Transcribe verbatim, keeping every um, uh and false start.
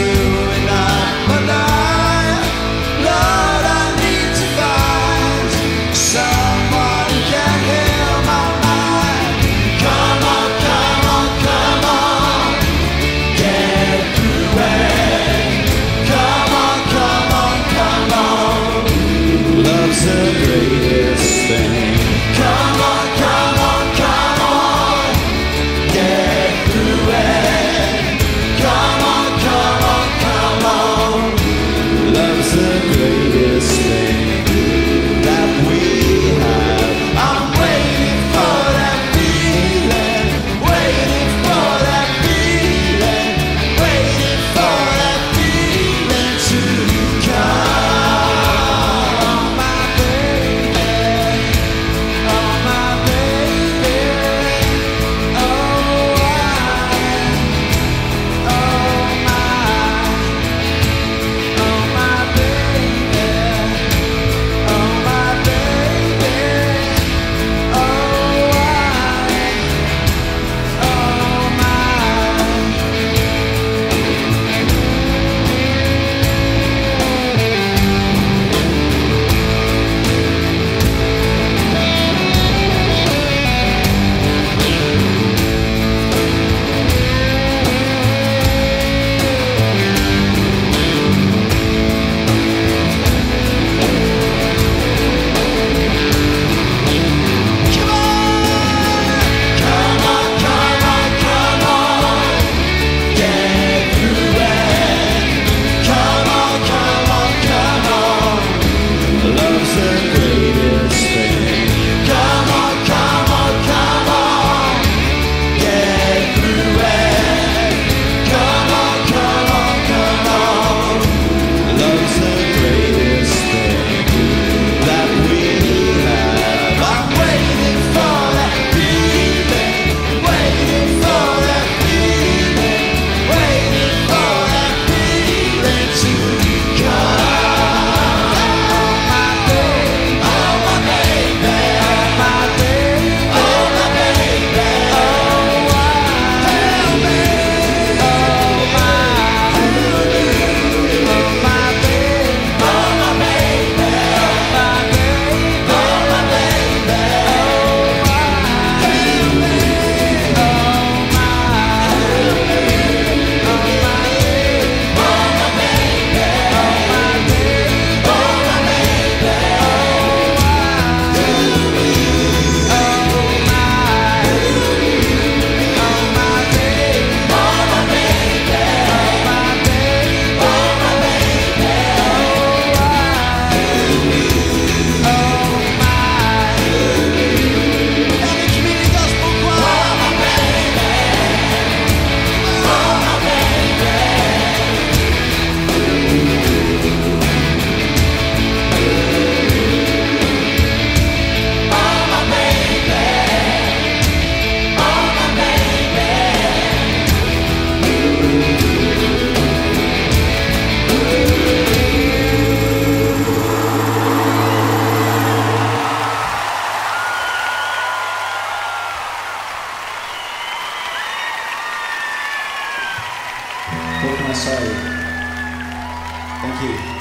and I'm alive. Lord, I need to find someone who can heal my mind. Come on, come on, come on, get through it. Come on, come on, come on, love's the greatest thing. Come on, come on, come on, get through it. Come on, come on, come on, love's the greatest thing that we have. I'm waiting for that feeling, waiting for that feeling, waiting for that feeling to come. Oh my baby, oh my baby, oh I, oh my, oh my baby, oh my baby, oh I, oh my. Come on, come on, come on, get through it. Come on, come on, come on, love's the greatest thing. Come on, come on, come on, get through it. Come on, come on, come on, love's the greatest thing that we have. I'm waiting for that feeling, waiting for that feeling, waiting for that feeling to come. Oh my baby, oh my baby, oh my baby, oh my baby, oh I, help me, oh my, oh my baby, oh my baby, oh my baby, oh my baby, oh I, help me, oh my, help me, oh my baby, oh my baby, oh my baby, oh my baby, oh I, help me, oh my, oh my baby, oh my baby, oh my baby, oh my baby, oh I, oh my. Help me, community gospel choir. Oh my baby, oh my baby, oh my baby, oh my What can I say? Thank you.